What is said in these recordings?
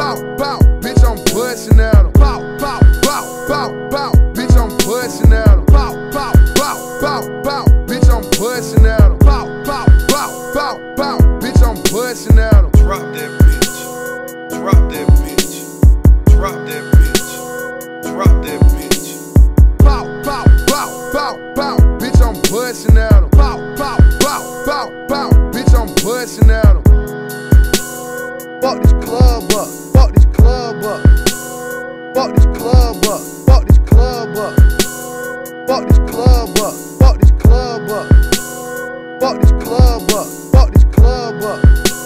bow, bow, bitch, I'm bustin' at him. Bow, bow, bow, bow, bow, bitch, I'm bustin' at him. Bow, bow, bow, bow, bow, bitch, I'm bustin' at him. Bow, bow, bow, bow, bow, bitch, I'm bustin' at him. Drop that bitch. Drop that bitch. Drop that bitch. Drop that bitch. Bow, bow, bow, bow, bow, bitch, I'm bustin' at him. Bow, bow, bow, bow, bow, bitch, I'm bustin' at him. Fuck this club up, fuck this club up, fuck this club up, fuck this club up, fuck this club up, fuck this club up, fuck this club up, fuck this club up.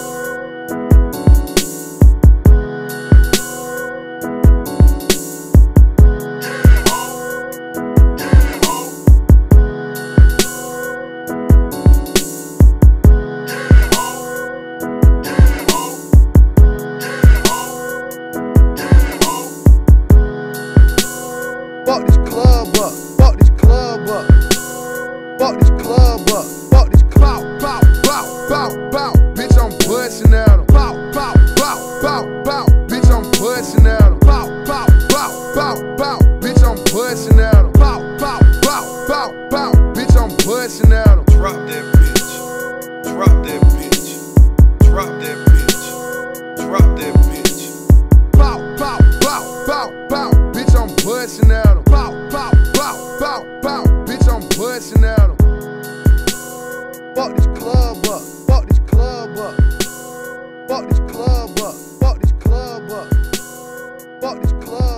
Fuck this club up, fuck this club up, fuck this club up, fuck this club. Bow, bow, bow, bow, bitch, I'm bustin' at him. Bow, bow, bow, bow, bow, bitch, I'm bustin' at him. Bow, bow, bow, bow, bow, bitch, I'm bustin' at him. Bow, bow, bow, bow, bow, bitch, I'm bustin' at him. Drop that bitch. Drop that bitch. Drop that bitch. Drop that bitch. Bow, bow, bow, bow, bow, bitch, I'm bustin' at him. Bow, bow, bow, bow, bow, bitch, I'm bustin' at him. Fuck this club up, fuck this club up, fuck this club up, fuck this club up, fuck this club.